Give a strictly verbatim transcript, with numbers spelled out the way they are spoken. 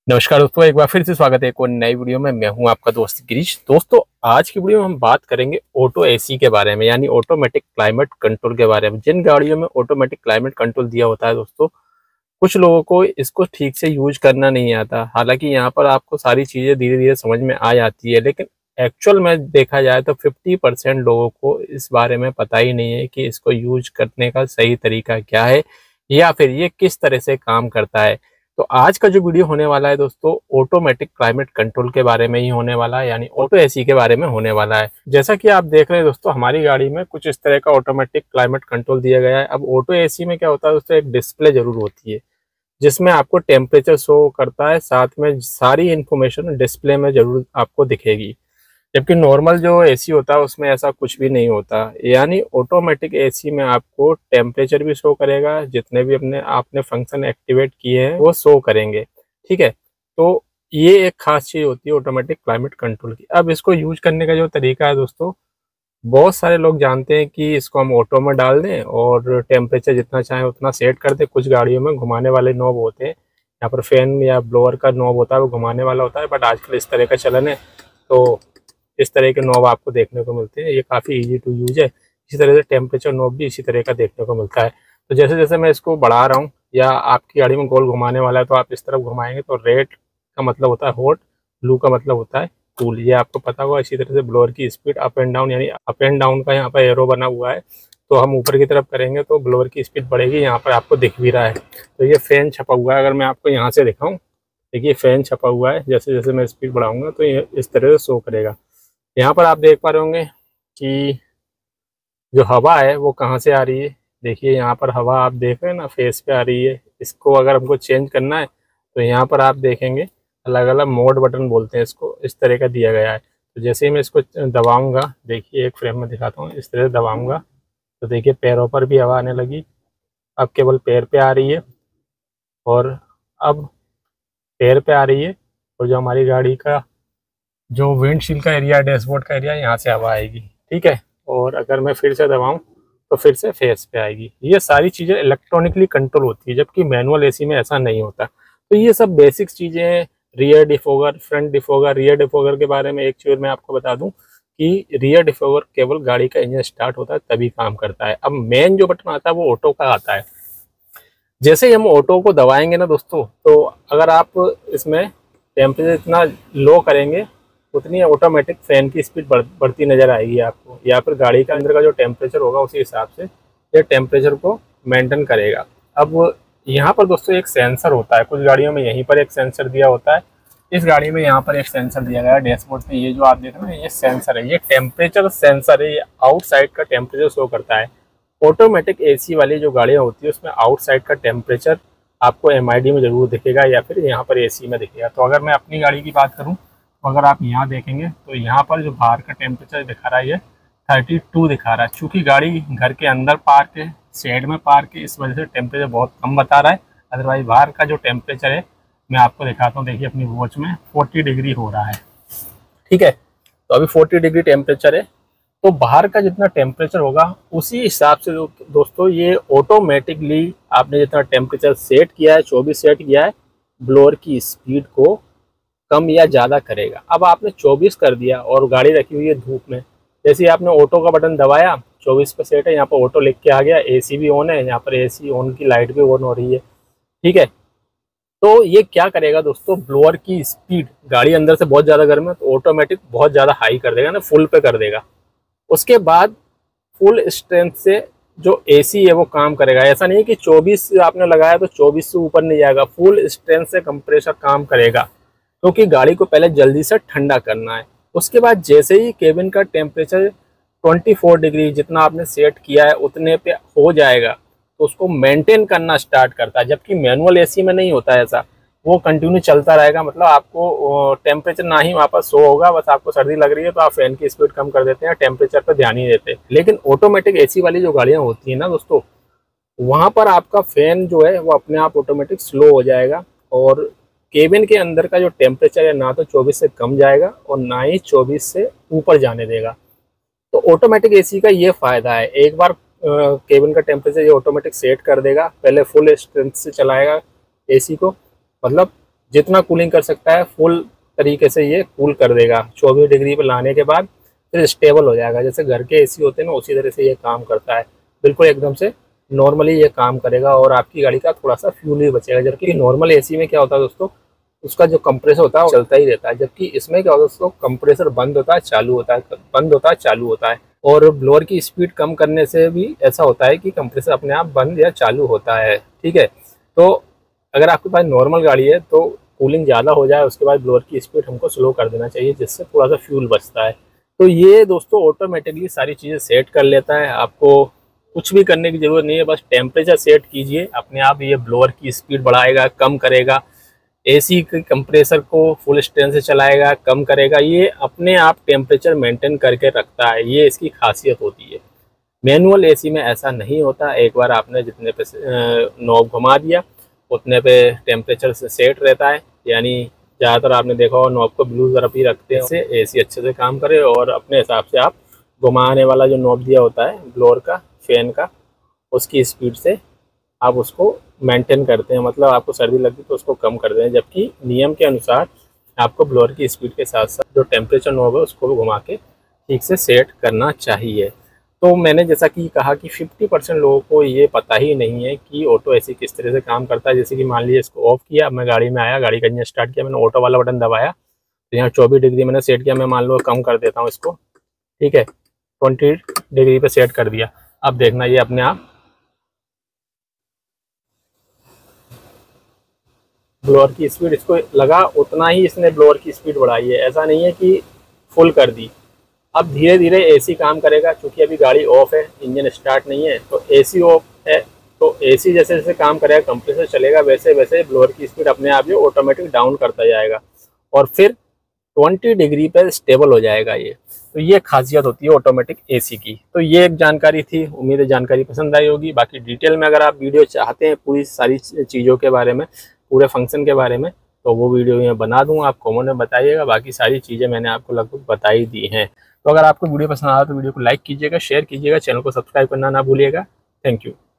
नमस्कार दोस्तों, एक बार फिर से स्वागत है एक और नई वीडियो में। मैं हूं आपका दोस्त गिरीश। दोस्तों, आज की वीडियो में हम बात करेंगे ऑटो एसी के बारे में, यानी ऑटोमेटिक क्लाइमेट कंट्रोल के बारे में। जिन गाड़ियों में ऑटोमेटिक क्लाइमेट कंट्रोल दिया होता है दोस्तों, कुछ लोगों को इसको ठीक से यूज करना नहीं आता। हालांकि यहाँ पर आपको सारी चीज़ें धीरे धीरे समझ में आ जाती है, लेकिन एक्चुअल में देखा जाए तो फिफ्टी परसेंट लोगों को इस बारे में पता ही नहीं है कि इसको यूज करने का सही तरीका क्या है या फिर ये किस तरह से काम करता है। तो आज का जो वीडियो होने वाला है दोस्तों, ऑटोमेटिक क्लाइमेट कंट्रोल के बारे में ही होने वाला है, यानी ऑटो एसी के बारे में होने वाला है। जैसा कि आप देख रहे हैं दोस्तों, हमारी गाड़ी में कुछ इस तरह का ऑटोमेटिक क्लाइमेट कंट्रोल दिया गया है। अब ऑटो एसी में क्या होता है दोस्तों, एक डिस्प्ले जरूर होती है जिसमें आपको टेम्परेचर शो करता है, साथ में सारी इंफॉर्मेशन डिस्प्ले में जरूर आपको दिखेगी। जबकि नॉर्मल जो एसी होता है उसमें ऐसा कुछ भी नहीं होता। यानी ऑटोमेटिक एसी में आपको टेम्परेचर भी शो करेगा, जितने भी अपने आपने फंक्शन एक्टिवेट किए हैं वो शो करेंगे। ठीक है, तो ये एक खास चीज़ होती है ऑटोमेटिक क्लाइमेट कंट्रोल की। अब इसको यूज करने का जो तरीका है दोस्तों, बहुत सारे लोग जानते हैं कि इसको हम ऑटो में डाल दें और टेम्परेचर जितना चाहें उतना सेट कर दें। कुछ गाड़ियों में घुमाने वाले नॉब होते हैं, यहाँ पर फैन या ब्लोअर का नॉब होता है, वो घुमाने वाला होता है। बट आजकल इस तरह का चलन है, तो इस तरह के नॉब आपको देखने को मिलते हैं। ये काफ़ी इजी टू यूज है। इसी तरह से टेम्परेचर नॉब भी इसी तरह का देखने को मिलता है। तो जैसे जैसे मैं इसको बढ़ा रहा हूँ, या आपकी गाड़ी में गोल घुमाने वाला है तो आप इस तरफ घुमाएंगे तो रेड का मतलब होता है हॉट, ब्लू का मतलब होता है कूल, ये आपको पता होगा। इसी तरह से ब्लोअर की स्पीड अप एंड डाउन, यानी अप एंड डाउन का यहाँ पर एरो बना हुआ है, तो हम ऊपर की तरफ करेंगे तो ब्लोअर की स्पीड बढ़ेगी। यहाँ पर आपको दिख भी रहा है। तो ये फैन छपा हुआ है, अगर मैं आपको यहाँ से दिखाऊँ, देखिए फैन छपा हुआ है। जैसे जैसे मैं स्पीड बढ़ाऊंगा तो ये इस तरह से शो करेगा। यहाँ पर आप देख पा रहे होंगे कि जो हवा है वो कहाँ से आ रही है। देखिए यहाँ पर हवा आप देख रहे हैं ना, फेस पे आ रही है। इसको अगर हमको चेंज करना है तो यहाँ पर आप देखेंगे अलग अलग मोड बटन बोलते हैं इसको, इस तरह का दिया गया है। तो जैसे ही मैं इसको दबाऊंगा, देखिए एक फ्रेम में दिखाता हूँ, इस तरह से दबाऊंगा तो देखिए पैरों पर भी हवा आने लगी। अब केवल पैर पे आ रही है, और अब पैर पे आ रही है, और जो हमारी गाड़ी का जो विंडशील्ड का एरिया, डैशबोर्ड का एरिया, यहाँ से हवा आएगी। ठीक है, और अगर मैं फिर से दबाऊं तो फिर से फेस पे आएगी। ये सारी चीज़ें इलेक्ट्रॉनिकली कंट्रोल होती है, जबकि मैनुअल एसी में ऐसा नहीं होता। तो ये सब बेसिक चीज़ें हैं। Rear defogger, front defogger. Rear defogger के बारे में एक चीज़ मैं आपको बता दूं कि रियर डिफोगर केवल गाड़ी का इंजन स्टार्ट होता है तभी काम करता है। अब मेन जो बटन आता है वो ऑटो का आता है। जैसे ही हम ऑटो को दबाएंगे ना दोस्तों, तो अगर आप इसमें टेम्परेचर इतना लो करेंगे उतनी ऑटोमेटिक फैन की स्पीड बढ़, बढ़ती नजर आएगी आपको, या फिर गाड़ी के अंदर का जो टेम्परेचर होगा उसी हिसाब से ये टेम्परेचर को मेंटेन करेगा। अब यहाँ पर दोस्तों एक सेंसर होता है, कुछ गाड़ियों में यहीं पर एक सेंसर दिया होता है। इस गाड़ी में यहाँ पर एक सेंसर दिया गया है डैशबोर्ड पे। ये जो आप देख रहे हैं ये सेंसर है, ये टेम्परेचर सेंसर है। ये आउटसाइड का टेम्परेचर शो करता है। ऑटोमेटिक एसी वाली जो गाड़ियाँ होती है उसमें आउटसाइड का टेम्परेचर आपको एमआईडी में जरूर दिखेगा, या फिर यहाँ पर एसी में दिखेगा। तो अगर मैं अपनी गाड़ी की बात करूँ तो अगर आप यहाँ देखेंगे तो यहाँ पर जो बाहर का टेम्परेचर दिखा रहा है ये थर्टी टू दिखा रहा है। चूँकि गाड़ी घर के अंदर पार्क है, शेड में पार्क है, इस वजह से टेम्परेचर बहुत कम बता रहा है। अदरवाइज बाहर का जो टेम्परेचर है मैं आपको दिखाता हूँ। देखिए अपनी वॉच में फोर्टी डिग्री हो रहा है। ठीक है, तो अभी फोर्टी डिग्री टेम्परेचर है। तो बाहर का जितना टेम्परेचर होगा उसी हिसाब से दोस्तों ये ऑटोमेटिकली आपने जितना टेम्परेचर सेट किया है, चौबीस सेट किया है, ब्लोअर की स्पीड को कम या ज़्यादा करेगा। अब आपने चौबीस कर दिया और गाड़ी रखी हुई है धूप में, जैसे ही आपने ऑटो का बटन दबाया, चौबीस पे सेट है, यहाँ पर ऑटो लिख के आ गया, एसी भी ऑन है, यहाँ पर एसी ऑन की लाइट भी ऑन हो रही है। ठीक है, तो ये क्या करेगा दोस्तों, ब्लोअर की स्पीड, गाड़ी अंदर से बहुत ज़्यादा गर्म है तो ऑटोमेटिक बहुत ज़्यादा हाई कर देगा ना, फुल पे कर देगा। उसके बाद फुल स्ट्रेंथ से जो एसी है वो काम करेगा। ऐसा नहीं है कि चौबीस आपने लगाया तो चौबीस से ऊपर नहीं जाएगा, फुल स्ट्रेंथ से कंप्रेसर काम करेगा, क्योंकि गाड़ी को पहले जल्दी से ठंडा करना है। उसके बाद जैसे ही केबिन का टेम्परेचर चौबीस डिग्री जितना आपने सेट किया है उतने पे हो जाएगा तो उसको मेंटेन करना स्टार्ट करता है। जबकि मैनुअल एसी में नहीं होता ऐसा, वो कंटिन्यू चलता रहेगा। मतलब आपको टेम्परेचर ना ही वहाँ पर शो होगा, बस आपको सर्दी लग रही है तो आप फैन की स्पीड कम कर देते हैं, टेम्परेचर पर ध्यान ही देते हैं। लेकिन ऑटोमेटिक एसी वाली जो गाड़ियाँ होती हैं ना दोस्तों, वहाँ पर आपका फैन जो है वो अपने आप ऑटोमेटिक स्लो हो जाएगा, और केबिन के अंदर का जो टेम्परेचर है ना तो चौबीस से कम जाएगा और ना ही चौबीस से ऊपर जाने देगा। तो ऑटोमेटिक एसी का ये फ़ायदा है, एक बार केबिन का टेम्परेचर ये ऑटोमेटिक सेट कर देगा, पहले फुल स्ट्रेंथ से चलाएगा एसी को, मतलब जितना कूलिंग कर सकता है फुल तरीके से ये कूल कर देगा। चौबीस डिग्री पे लाने के बाद फिर स्टेबल हो जाएगा। जैसे घर के एसी होते हैं ना, उसी तरह से ये काम करता है। बिल्कुल एकदम से नॉर्मली ये काम करेगा और आपकी गाड़ी का थोड़ा सा फ्यूल भी बचेगा। जबकि नॉर्मल एसी में क्या होता है दोस्तों, उसका जो कंप्रेसर होता है वो चलता ही रहता है। जबकि इसमें क्या होता है दोस्तों, कंप्रेसर बंद होता है चालू होता है, बंद होता है चालू होता है। और ब्लोअर की स्पीड कम करने से भी ऐसा होता है कि कंप्रेसर अपने आप बंद या चालू होता है। ठीक है, तो अगर आपके पास नॉर्मल गाड़ी है तो कूलिंग ज़्यादा हो जाए उसके बाद ब्लोअर की स्पीड हमको स्लो कर देना चाहिए, जिससे थोड़ा सा फ्यूल बचता है। तो ये दोस्तों ऑटोमेटिकली सारी चीज़ें सेट कर लेता है। आपको कुछ भी करने की ज़रूरत नहीं है, बस टेम्परेचर सेट कीजिए, अपने आप ये ब्लोअर की स्पीड बढ़ाएगा, कम करेगा। एसी के कंप्रेसर को फुल स्ट्रेंथ से चलाएगा, कम करेगा। ये अपने आप टेम्परेचर मेंटेन करके रखता है, ये इसकी खासियत होती है। मैनुअल एसी में ऐसा नहीं होता। एक बार आपने जितने पे नॉब घुमा दिया उतने पे टेम्परेचर से सेट रहता है। यानी ज़्यादातर आपने देखा हो नॉब को ब्लू तरफ ही रखते हैं, इससे एसी अच्छे से काम करे और अपने हिसाब से आप घुमाने वाला जो नॉब दिया होता है ब्लोअर का, फैन का, उसकी स्पीड से आप उसको मेंटेन करते हैं। मतलब आपको सर्दी लगी तो उसको कम कर दें। जबकि नियम के अनुसार आपको ब्लोअर की स्पीड के साथ साथ जो टेम्परेचर नॉब है उसको भी घुमा के ठीक से सेट करना चाहिए। तो मैंने जैसा कि कहा कि पचास परसेंट लोगों को ये पता ही नहीं है कि ऑटो एसी किस तरह से काम करता है। जैसे कि मान लीजिए इसको ऑफ किया, मैं गाड़ी में आया, गाड़ी का इंजन स्टार्ट किया, मैंने ऑटो वाला बटन दबाया तो यहाँ चौबीस डिग्री मैंने सेट किया। मैं मान लो कम कर देता हूँ इसको, ठीक है, बीस डिग्री पे सेट कर दिया। अब देखना ये अपने आप ब्लोअर की स्पीड, इसको लगा उतना ही इसने ब्लोअर की स्पीड बढ़ाई है, ऐसा नहीं है कि फुल कर दी। अब धीरे धीरे एसी काम करेगा। क्योंकि अभी गाड़ी ऑफ है, इंजन स्टार्ट नहीं है, तो एसी ऑफ है, तो एसी जैसे जैसे काम करेगा, कंप्रेसर चलेगा, वैसे वैसे ब्लोअर की स्पीड अपने आप ये ऑटोमेटिक डाउन करता जाएगा और फिर बीस डिग्री पे स्टेबल हो जाएगा ये। तो ये खासियत होती है ऑटोमेटिक एसी की। तो ये एक जानकारी थी, उम्मीद है जानकारी पसंद आई होगी। बाकी डिटेल में अगर आप वीडियो चाहते हैं पूरी सारी चीज़ों के बारे में, पूरे फंक्शन के बारे में, तो वो वीडियो मैं बना दूंगा, आप कमेंट में बताइएगा। बाकी सारी चीज़ें मैंने आपको लगभग बता ही दी हैं। तो अगर आपको वीडियो पसंद आया तो वीडियो को लाइक कीजिएगा, शेयर कीजिएगा, चैनल को सब्सक्राइब करना ना भूलिएगा। Thank you.